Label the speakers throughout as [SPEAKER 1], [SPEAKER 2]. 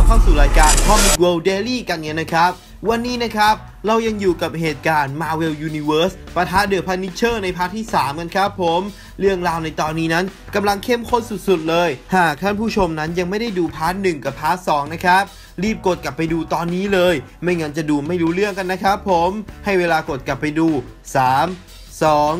[SPEAKER 1] เข้าสู่รายการ Comic World Daily กันเนี่ยนะครับวันนี้นะครับเรายังอยู่กับเหตุการณ์ Marvel Universe ปะทะ The Punisher ในพาร์ทที่ 3 กันครับผมเรื่องราวในตอนนี้นั้นกำลังเข้มข้นสุดๆเลยหากท่านผู้ชมนั้นยังไม่ได้ดูพาร์ท 1 กับพาร์ท 2 นะครับรีบกดกลับไปดูตอนนี้เลยไม่งั้นจะดูไม่รู้เรื่องกันนะครับผมให้เวลากดกลับไปดู3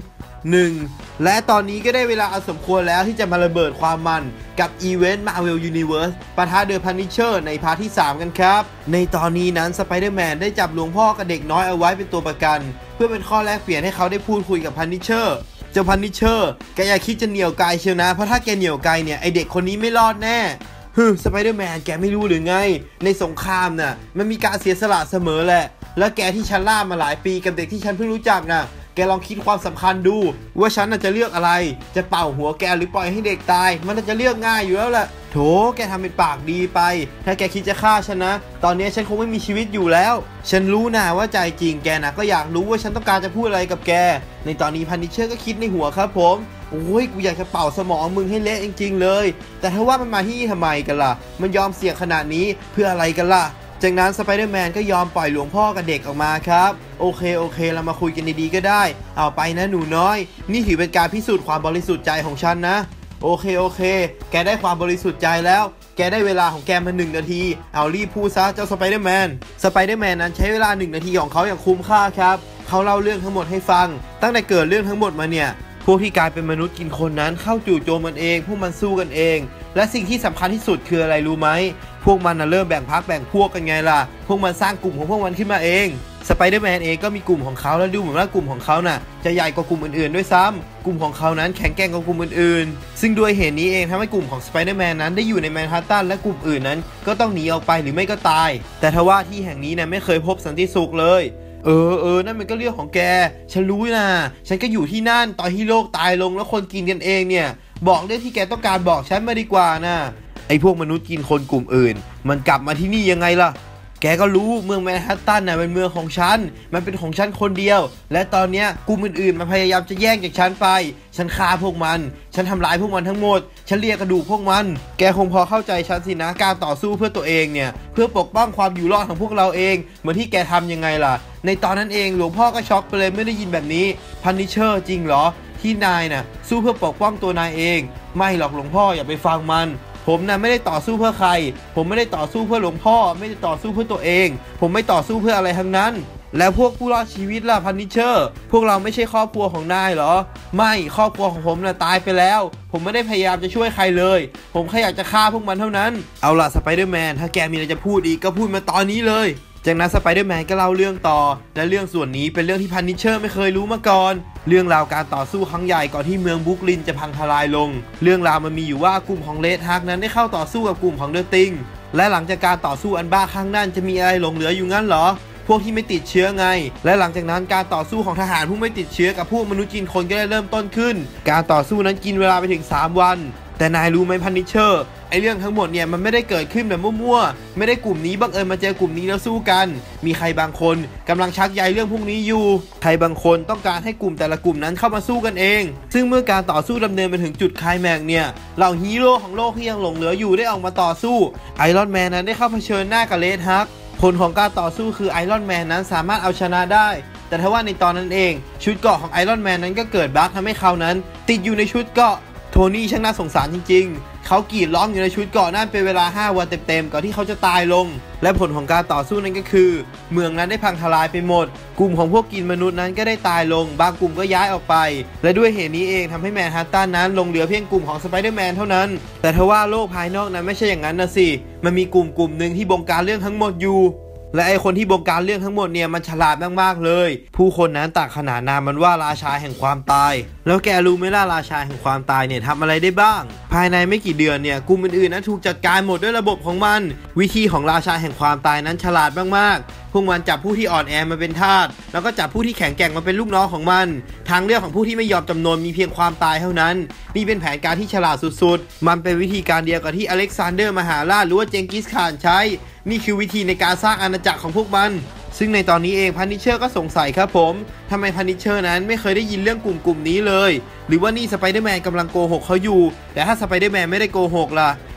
[SPEAKER 1] 2 1และตอนนี้ก็ได้เวลาอันสมควรแล้วที่จะมาระเบิดความมันกับอีเวนต์ Marvel Universe ปะทะ The Punisher ในพาร์ทที่ 3 กันครับในตอนนี้นั้น Spider-Man ได้จับหลวงพ่อกับเด็กน้อยเอาไว้เป็นตัวประกันเพื่อเป็นข้อแลกเปลี่ยนให้เขาได้พูดคุยกับ Punisher เจ้า Punisher แกอย่าคิดจะเหนี่ยวไกลเชียวนะเพราะถ้าแกเหนี่ยวไกลเนี่ยไอเด็กคนนี้ไม่รอดแน่สไปเดอร์แมนแกไม่รู้หรือไงในสงครามน่ะมันมีการเสียสละเสมอแหละแล้วแกที่ฉันล่ามาหลายปีกับเด็กที่ฉันเพิ่งรู้จักน่ะแกลองคิดความสำคัญดูว่าฉันจะเลือกอะไรจะเป่าหัวแกหรือปล่อยให้เด็กตายมันจะเลือกง่ายอยู่แล้วแหละโถแกทำเป็นปากดีไปถ้าแกคิดจะฆ่าฉันนะตอนนี้ฉันคงไม่มีชีวิตอยู่แล้วฉันรู้นะว่าใจจริงแกนะก็อยากรู้ว่าฉันต้องการจะพูดอะไรกับแกในตอนนี้พันนิเชอร์ก็คิดในหัวครับผมโอ้ยกูอยากจะเป่าสมองมึงให้เละจริงๆเลยแต่ถ้าว่ามันมาที่นี่ทำไมกันล่ะมันยอมเสี่ยงขนาดนี้เพื่ออะไรกันล่ะจากนั้นสไปเดอร์แมนก็ยอมปล่อยหลวงพ่อกับเด็กออกมาครับโอเคเรามาคุยกันดีๆก็ได้เอาไปนะหนูน้อยนี่ถือเป็นการพิสูจน์ความบริสุทธิ์ใจของฉันนะโอเคแกได้ความบริสุทธิ์ใจแล้วแกได้เวลาของแกมา1 นาทีเอารีบพูดซะเจ้าสไปเดอร์แมนนั้นใช้เวลา1 นาทีของเขาอย่างคุ้มค่าครับเขาเล่าเรื่องทั้งหมดให้ฟังตั้งแต่เกิดเรื่องทั้งหมดมาเนี่ยพวกที่กลายเป็นมนุษย์กินคนนั้นเข้าจู่โจมมันเองพวกมันสู้กันเองและสิ่งที่สำคัญที่สุดคืออะไรรู้ไหมพวกมันเริ่มแบ่งพรรคแบ่งพวกกันไงล่ะพวกมันสร้างกลุ่มของพวกมันขึ้นมาเองสไปเดอร์แมนเองก็มีกลุ่มของเขาแล้วดูเหมือนว่ากลุ่มของเขาน่ะจะใหญ่กว่ากลุ่มอื่นๆด้วยซ้ำกลุ่มของเขานั้นแข็งแกร่งกว่ากลุ่มอื่นๆซึ่งด้วยเหตุนี้เองทำให้กลุ่มของสไปเดอร์แมนนั้นได้อยู่ในแมนฮัตตันและกลุ่มอื่นนั้นก็ต้องหนีออกไปหรือไม่ก็ตายแต่ทว่าที่แห่งนี้ไม่เคยพบสันติสุขเลยนั่นมันก็เรื่องของแกฉันรู้นะฉันก็อยู่ที่นั่นตอนที่โลกตายลงแล้วคนกินกันเองเนี่ยบอกเรื่องที่แกต้องการบอกฉันมาดีกว่านะไอพวกมนุษย์กินคนกลุ่มอื่นมันกลับมาที่นี่ยังไงล่ะแกก็รู้เมืองแมนฮัตตันเป็นเมืองของฉันมันเป็นของฉันคนเดียวและตอนเนี้ยกลุ่มอื่นๆมันพยายามจะแย่งจากฉันไปฉันฆ่าพวกมันฉันทำลายพวกมันทั้งหมดฉันเลียกระดูกพวกมันแกคงพอเข้าใจฉันสินะการต่อสู้เพื่อตัวเองเนี่ยเพื่อปกป้องความอยู่รอดของพวกเราเองเหมือนที่แกทำยังไงล่ะในตอนนั้นเองหลวงพ่อก็ช็อกไปเลยไม่ได้ยินแบบนี้พันนิเชอร์จริงเหรอที่นายสู้เพื่อปกป้องตัวนายเองไม่หรอกหลวงพ่ออย่าไปฟังมันผมไม่ได้ต่อสู้เพื่อใครผมไม่ได้ต่อสู้เพื่อหลวงพ่อไม่ได้ต่อสู้เพื่อตัวเองผมไม่ต่อสู้เพื่ออะไรทั้งนั้นแล้วพวกผู้รอดชีวิตล่ะพันนิเชอร์พวกเราไม่ใช่ครอบครัวของนายเหรอไม่ครอบครัวของผมตายไปแล้วผมไม่ได้พยายามจะช่วยใครเลยผมแค่อยากจะฆ่าพวกมันเท่านั้นเอาล่ะสไปเดอร์แมนถ้าแกมีอะไรจะพูดอีกก็พูดมาตอนนี้เลยจากนั้นสไปเดอร์แมนก็เล่าเรื่องต่อและเรื่องส่วนนี้เป็นเรื่องที่พันนิเชอร์ไม่เคยรู้มาก่อนเรื่องราวการต่อสู้ครั้งใหญ่ก่อนที่เมืองบรุกลินจะพังทลายลงเรื่องราวมันมีอยู่ว่ากลุ่มของเรดฮักนั้นได้เข้าต่อสู้กับกลุ่มของเดอะติงและหลังจากการต่อสู้อันบ้าครั้งนั้นจะมีอะไรหลงเหลืออยู่งั้นเหรอพวกที่ไม่ติดเชื้อไงและหลังจากนั้นการต่อสู้ของทหารผู้ไม่ติดเชื้อกับพวกมนุษย์กินคนก็ได้เริ่มต้นขึ้นการต่อสู้นั้นกินเวลาไปถึง3 วันแต่นายรู้ไหมพันนิเชอร์ไอเรื่องทั้งหมดเนี่ยมันไม่ได้เกิดขึ้นแบบมั่วๆไม่ได้กลุ่มนี้บังเอิญมาเจอกลุ่มนี้แล้วสู้กันมีใครบางคนกำลังชักใยเรื่องพวกนี้อยู่ใครบางคนต้องการให้กลุ่มแต่ละกลุ่มนั้นเข้ามาสู้กันเองซึ่งเมื่อการต่อสู้ดำเนินมาถึงจุดไคลแม็กซ์เนี่ยเหล่าฮีโร่ของโลกที่ยังหลงเหลืออยู่ได้ออกมาต่อสู้ไอรอนแมนนั้นได้เข้าเผชิญหน้ากับเรดฮักผลของการต่อสู้คือไอรอนแมนนั้นสามารถเอาชนะได้แต่ทว่าในตอนนั้นเองชุดเกราะของไอรอนแมนนั้นก็เกิดบั๊กทำให้เขานั้นติดอยู่ในชุดเกราะโทนี่ช่างน่าสงสารจริงๆเขากรีดร้องอยู่ในชุดเกราะนั่นเป็นเวลา5 วันเต็มๆก่อนที่เขาจะตายลงและผลของการต่อสู้นั้นก็คือเมืองนั้นได้พังทลายไปหมดกลุ่มของพวกกินมนุษย์นั้นก็ได้ตายลงบางกลุ่มก็ย้ายออกไปและด้วยเหตุนี้เองทำให้แมนฮัตตันนั้นลงเหลือเพียงกลุ่มของสไปเดอร์แมนเท่านั้นแต่ทว่าโลกภายนอกนั้นไม่ใช่อย่างนั้นนะสิมันมีกลุ่มหนึ่งที่บงการเรื่องทั้งหมดอยู่และไอคนที่บงการเรื่องทั้งหมดเนี่ยมันฉลาดมากๆเลยผู้คนนั้นต่างขนานนามมันว่าราชาแห่งความตายแล้วแกรู้ไหมล่ะราชาแห่งความตายเนี่ยทำอะไรได้บ้างภายในไม่กี่เดือนเนี่ยกลุ่มอื่นๆนั้นถูกจัดการหมดด้วยระบบของมันวิธีของราชาแห่งความตายนั้นฉลาดมากๆพวกมันจับผู้ที่อ่อนแอมาเป็นทาสแล้วก็จับผู้ที่แข็งแกร่งมาเป็นลูกน้องของมันทางเลือกของผู้ที่ไม่ยอมจำนนมีเพียงความตายเท่านั้นนี่เป็นแผนการที่ฉลาดสุดๆมันเป็นวิธีการเดียวกับที่อเล็กซานเดอร์มหาราชหรือว่าเจงกิสข่านใช้นี่คือวิธีในการสร้างอาณาจักรของพวกมันซึ่งในตอนนี้เองพันนิเชอร์ก็สงสัยครับผมทำไมพันนิเชอร์นั้นไม่เคยได้ยินเรื่องกลุ่มนี้เลยหรือว่านี่สไปเดอร์แมนกำลังโกหกเขาอยู่แต่ถ้าสไปเดอร์แมนไม่ได้โกหกล่ะ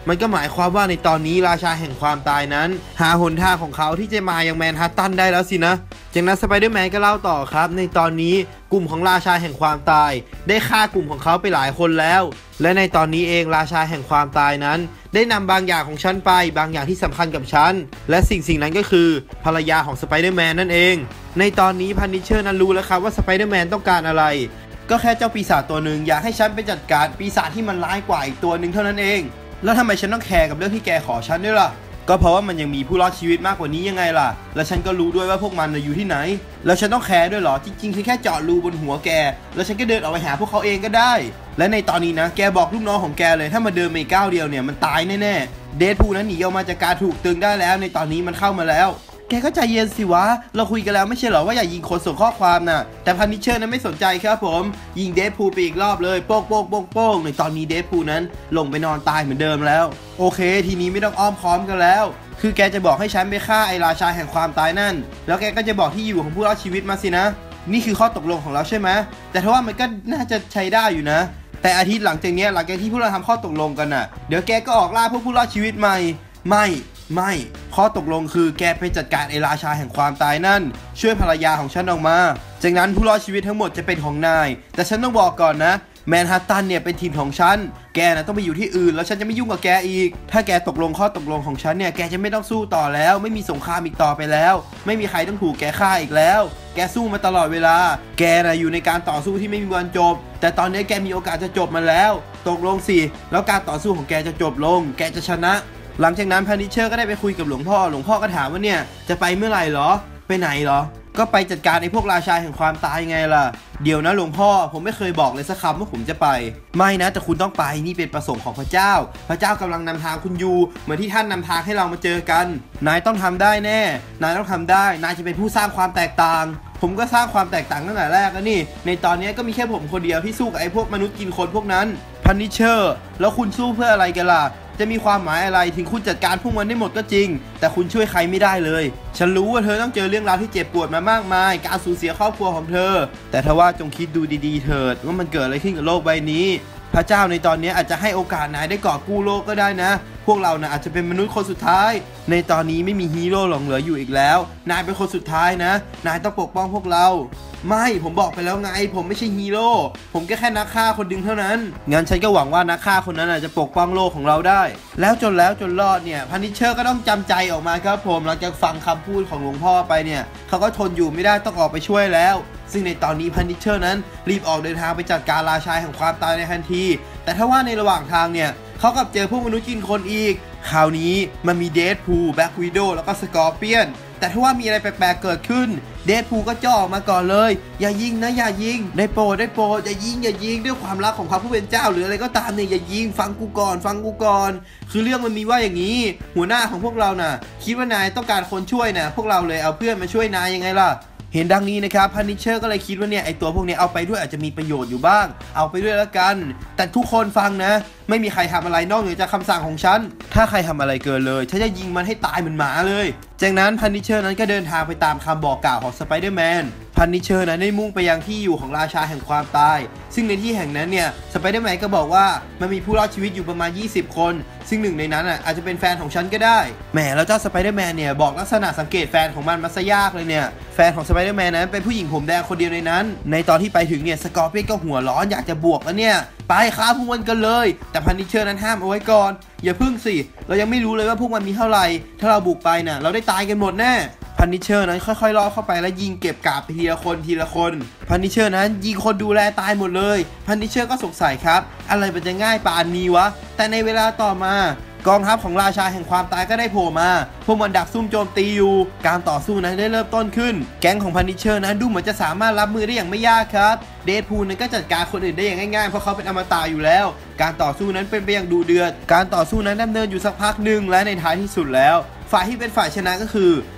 [SPEAKER 1] มันก็หมายความว่าในตอนนี้ราชาแห่งความตายนั้นหาหนทางของเขาที่จะมายังแมนฮัตตันได้แล้วสินะจากนั้นสไปเดอร์แมนก็เล่าต่อครับในตอนนี้กลุ่มของราชาแห่งความตายได้ฆ่ากลุ่มของเขาไปหลายคนแล้วและในตอนนี้เองราชาแห่งความตายนั้นได้นำบางอย่างของฉันไปบางอย่างที่สำคัญกับฉันและสิ่งนั้นก็คือภรรยาของสไปเดอร์แมนนั่นเองในตอนนี้พันนิเชอร์นั้นรู้แล้วครับว่าสไปเดอร์แมนต้องการอะไรก็แค่เจ้าปีศาจตัวหนึ่งอยากให้ฉันไปจัดการปีศาจที่มันร้ายกว่าอีกตัวหนึ่งเท่านั้นเองแล้วทำไมฉันต้องแคร์กับเรื่องที่แกขอฉันด้วยล่ะก็เพราะว่ามันยังมีผู้รอดชีวิตมากกว่านี้ยังไงล่ะและฉันก็รู้ด้วยว่าพวกมันอยู่ที่ไหนแล้วฉันต้องแคร์ด้วยเหรอจริงๆคือแค่เจาะรูบนหัวแกแล้วฉันก็เดินออกไปหาพวกเขาเองก็ได้และในตอนนี้นะแกบอกลูกน้องของแกเลยถ้ามาเดินไปก้าวเดียวเนี่ยมันตายแน่ๆเดดพูลนั้นหนีออกมาจากการถูกตึงได้แล้วในตอนนี้มันเข้ามาแล้วแกก็ใจเย็นสิวะเราคุยกันแล้วไม่ใช่เหรอว่าอย่ายิงคนส่งข้อความน่ะแต่พันนิเชอร์นั้นไม่สนใจครับผมยิงเดดพูลไปอีกรอบเลยโป๊กโป๊กโป๊กโป๊กในตอนนี้เดดพูลนั้นลงไปนอนตายเหมือนเดิมแล้วโอเคทีนี้ไม่ต้องอ้อมค้อมกันแล้วคือแกจะบอกให้ฉันไปฆ่าไอ้ราชาแห่งความตายนั่นแล้วแกก็จะบอกที่อยู่ของผู้รอดชีวิตมาสินะนี่คือข้อตกลงของเราใช่ไหมแต่ถ้าว่ามันก็น่าจะใช้ได้อยู่นะแต่อาทิตย์หลังจากที่พวกเราทำข้อตกลงกันน่ะเดี๋ยวแกก็ออกล่าพวกผู้รอดชีวิตใหม่ไม่ข้อตกลงคือแกไปจัดการไอ้ราชาแห่งความตายนั่นช่วยภรรยาของฉันออกมาจากนั้นผู้รอดชีวิตทั้งหมดจะเป็นของนายแต่ฉันต้องบอกก่อนนะแมนฮัตตันเนี่ยเป็นทีมของฉันแกนะต้องไปอยู่ที่อื่นแล้วฉันจะไม่ยุ่งกับแกอีกถ้าแกตกลงข้อตกลงของฉันเนี่ยแกจะไม่ต้องสู้ต่อแล้วไม่มีสงครามอีกต่อไปแล้วไม่มีใครต้องถูกแกฆ่าอีกแล้วแกสู้มาตลอดเวลาแกนะอยู่ในการต่อสู้ที่ไม่มีวันจบแต่ตอนนี้แกมีโอกาสจะจบมันแล้วตกลงสิแล้วการต่อสู้ของแกจะจบลงแกจะชนะหลังจากนั้นพันนิเชอร์ก็ได้ไปคุยกับหลวงพ่อก็ถามว่าเนี่ยจะไปเมื่อไหร่เหรอไปไหนเหรอก็ไปจัดการไอ้พวกราชาแห่งความตายไงล่ะเดี๋ยวนะหลวงพ่อผมไม่เคยบอกเลยสักคำว่าผมจะไปไม่นะแต่คุณต้องไปนี่เป็นประสงค์ของพระเจ้ากำลังนำทางคุณอยู่เหมือนที่ท่านนำทางให้เรามาเจอกันนายต้องทำได้แน่นายต้องทำได้นายจะเป็นผู้สร้างความแตกต่างผมก็สร้างความแตกต่างตั้งแต่แรกแล้วนี่ในตอนนี้ก็มีแค่ผมคนเดียวที่สู้กับไอ้พวกมนุษย์กินคนพวกนั้นพันนิเชอร์แล้วคุณสู้เพื่ออะไรกันล่ะจะมีความหมายอะไรถึงคุณจัดการพวกมันได้หมดก็จริงแต่คุณช่วยใครไม่ได้เลยฉันรู้ว่าเธอต้องเจอเรื่องราวที่เจ็บปวดมามากมายการสูญเสียครอบครัวของเธอแต่ถ้าว่าจงคิดดูดีๆเถิดว่ามันเกิดอะไรขึ้นกับโลกใบนี้พระเจ้าในตอนนี้อาจจะให้โอกาสนายได้กอบกู้โลกก็ได้นะพวกเรานะอาจจะเป็นมนุษย์คนสุดท้ายในตอนนี้ไม่มีฮีโร่หลงเหลืออยู่อีกแล้วนายเป็นคนสุดท้ายนะนายต้องปกป้องพวกเราไม่ผมบอกไปแล้วไงผมไม่ใช่ฮีโร่ผมแค่นักฆ่าคนดึงเท่านั้นงั้นฉันก็หวังว่านักฆ่าคนนั้นจะปกป้องโลกของเราได้แล้วจนรอดเนี่ยพันนิเชอร์ก็ต้องจำใจออกมาครับผมหลังจากฟังคำพูดของหลวงพ่อไปเนี่ยเขาก็ทนอยู่ไม่ได้ต้องออกไปช่วยแล้วซึ่งในตอนนี้พันนิเชอร์นั้นรีบออกเดินทางไปจัดการราชาแห่งความตายในทันทีแต่ถ้าว่าในระหว่างทางเนี่ยเขากลับเจอพวกมนุษย์กินคนอีกคราวนี้มันมีเดดพูลแบล็ควิโดว์แล้วก็สกอร์เปียนแต่ถ้าว่ามีอะไรแปลกๆเกิดขึ้นเดดพูลก็จ่อออกมาก่อนเลยอย่ายิงนะอย่ายิงได้โปรดอย่ายิงด้วยความรักของพระผู้เป็นเจ้าหรืออะไรก็ตามเนี่ยอย่ายิงฟังกูก่อนคือเรื่องมันมีว่าอย่างนี้หัวหน้าของพวกเราน่ะคิดว่านายต้องการคนช่วยนะพวกเราเลยเอาเพื่อนมาช่วยนายยังไงล่ะเห็นดังนี้นะครับพันนิเชอร์ก็เลยคิดว่าเนี่ยไอตัวพวกนี้เอาไปด้วยอาจจะมีประโยชน์อยู่บ้างเอาไปด้วยแล้วกันแต่ทุกคนฟังนะไม่มีใครทำอะไรนอกเหนือจากคำสั่งของฉันถ้าใครทำอะไรเกินเลยฉันจะยิงมันให้ตายเหมือนหมาเลยจากนั้นพันนิเชอร์นั้นก็เดินทางไปตามคำบอกกล่าวของสไปเดอร์แมนพันนิเชอร์นั้นได้มุ่งไปยังที่อยู่ของราชาแห่งความตายซึ่งในที่แห่งนั้นเนี่ยสไปเดอร์แมนก็บอกว่ามันมีผู้รอดชีวิตอยู่ประมาณ20คนซึ่งหนึ่งในนั้นอาจจะเป็นแฟนของฉันก็ได้แหมแล้วเจ้าสไปเดอร์แมนเนี่ยบอกลักษณะสังเกตแฟนของมันมาซะยากเลยเนี่ยแฟนของสไปเดอร์แมนนั้นเป็นผู้หญิงผมแดงคนเดียวในนั้นในตอนที่ไปถึงเนี่ยสกอร์เปียนก็หัวร้อนอยากจะบวกแล้วเนี่ยไปฆ่าพวกมันกันเลยแต่พันนิเชอร์นั้นห้ามเอาไว้ก่อนอย่าพึ่งสิเรายังไม่รู้เลยว่าพวกมันมีเท่าไหร่ถ้าเราบุกไปน่ะเราได้ตายกันหมดแน่พันนิเชอร์นั้นค่อยๆล่อเข้าไปแล้วยิงเก็บกาบไปทีละคนพันนิเชอร์นั้นยิงคนดูแลตายหมดเลยพันนิเชอร์ก็สงสัยครับอะไรมันจะง่ายป่านนี้วะแต่ในเวลาต่อมากองทัพของราชาแห่งความตายก็ได้โผล่มาพวกมันดักซุ่มโจมตีอยู่การต่อสู้นั้นได้เริ่มต้นขึ้นแก๊งของพันนิเชอร์นั้นดูเหมือนจะสามารถรับมือได้อย่างไม่ยากครับเดดพูลนั้นก็จัดการคนอื่นได้อย่างง่ายๆเพราะเขาเป็นอมตะอยู่แล้วการต่อสู้นั้นเป็นไปอย่างดุเดือดการต่อสู้นั้นดำเนินอยู่สักพักหนึ่งและในท้ายที่สุดแล้วฝ่ายที่เป็นฝ่ายชนะก็คือ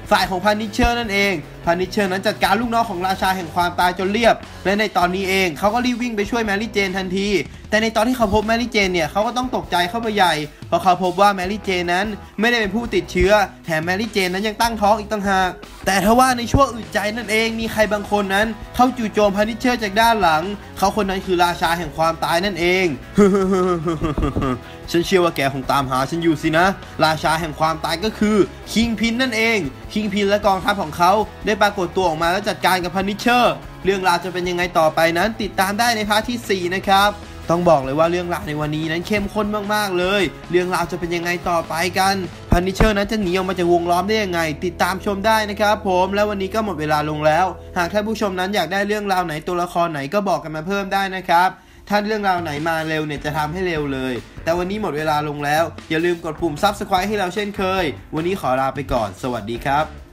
[SPEAKER 1] ฝ่ายของพันนิเชอร์นั่นเองพันนิเชอร์นั้นจัดการลูกน้องของราชาแห่งความตายจนเรียบและในตอนนี้เองเขาก็รีบวิ่งไปช่วยแมรี่เจนทันทีแต่ในตอนที่เขาพบแมรี่เจนเนี่ยเขาก็ต้องตกใจเข้าไปใหญ่เพราะเขาพบว่าแมรี่เจนนั้นไม่ได้เป็นผู้ติดเชื้อแถมแมรี่เจนนั้นยังตั้งท้องอีกต่างหากแต่ทว่าในช่วงอึดใจนั่นเองมีใครบางคนนั้นเข้าจู่โจมพันนิเชอร์จากด้านหลังเขาคนนั้นคือราชาแห่งความตายนั่นเอง ฉันเชื่อว่าแกคงตามหาฉันอยู่สินะราชาแห่งความตายก็คือคิงพินนั่นเองคิงพินและกองทัพของเขาได้ปรากฏตัวออกมาแล้วจัดการกับพันนิเชอร์เรื่องราวจะเป็นยังไงต่อไปนั้นติดตามได้ในพาร์ทที่4นะครับต้องบอกเลยว่าเรื่องราวในวันนี้นั้นเข้มข้นมากๆเลยเรื่องราวจะเป็นยังไงต่อไปกันพันนิเชอร์นั้นจะหนีออกมาจากวงล้อมได้ยังไงติดตามชมได้นะครับผมและวันนี้ก็หมดเวลาลงแล้วหากท่านผู้ชมนั้นอยากได้เรื่องราวไหนตัวละครไหนก็บอกกันมาเพิ่มได้นะครับถ้าเรื่องราวไหนมาเร็วเนี่ยจะทำให้เร็วเลยแต่วันนี้หมดเวลาลงแล้วอย่าลืมกดปุ่ม Subscribe ให้เราเช่นเคยวันนี้ขอลาไปก่อนสวัสดีครับ